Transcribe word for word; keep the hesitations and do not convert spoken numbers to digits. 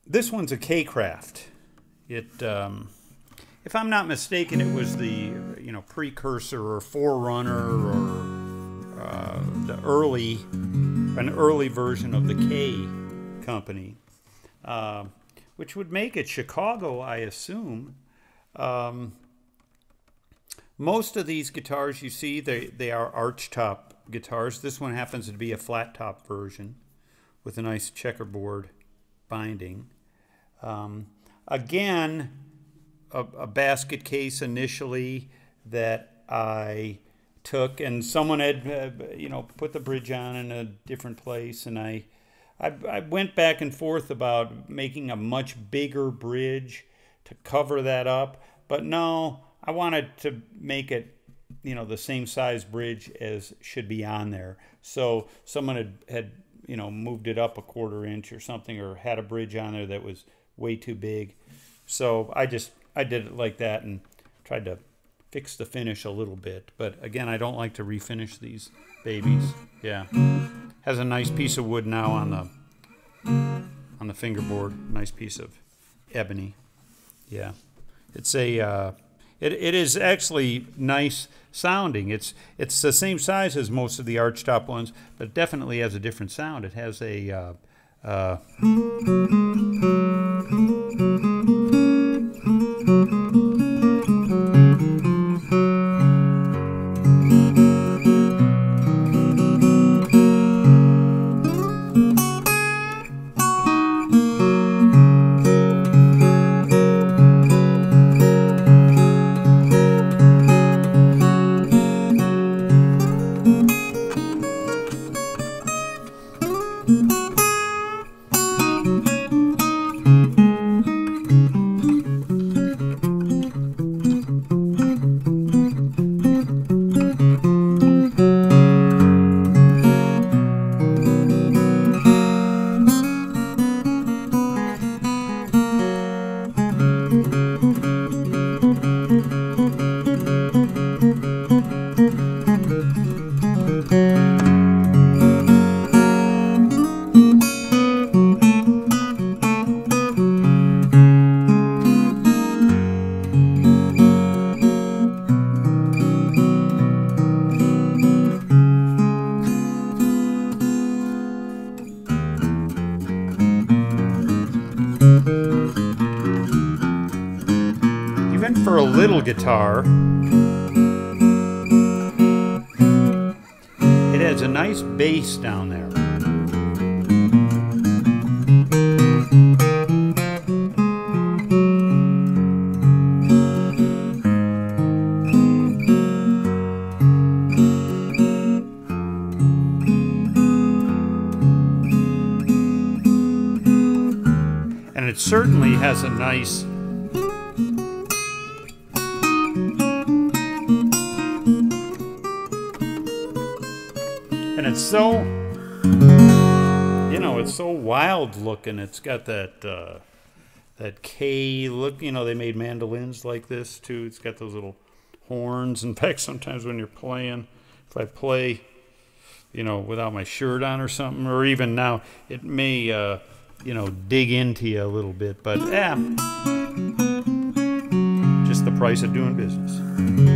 this one's a K-Craft. It, um, if I'm not mistaken, it was the you know precursor or forerunner or uh, the early, an early version of the K company, uh, which would make it Chicago, I assume. Um, most of these guitars you see, they they are archtop guitars. This one happens to be a flat top version with a nice checkerboard binding. Um, again, a, a basket case initially that I took, and someone had uh, you know put the bridge on in a different place, and I, I I went back and forth about making a much bigger bridge to cover that up, but no, I wanted to make it you know the same size bridge as should be on there. So someone had had you know moved it up a quarter inch or something, or had a bridge on there that was way too big. So I just I did it like that and tried to fix the finish a little bit. But again, I don't like to refinish these babies. Yeah, has a nice piece of wood now on the on the fingerboard. Nice piece of ebony. Yeah, it's a uh, it it is actually nice sounding. It's it's the same size as most of the archtop ones, but it definitely has a different sound. It has a uh, uh, even for a little guitar, it has a nice bass down there. And it certainly has a nice and it's so, you know, it's so wild looking. It's got that uh, that K look. You know, they made mandolins like this too. It's got those little horns. In fact, sometimes when you're playing, if I play, you know, without my shirt on or something, or even now, it may, uh, you know, dig into you a little bit. But yeah, just the price of doing business.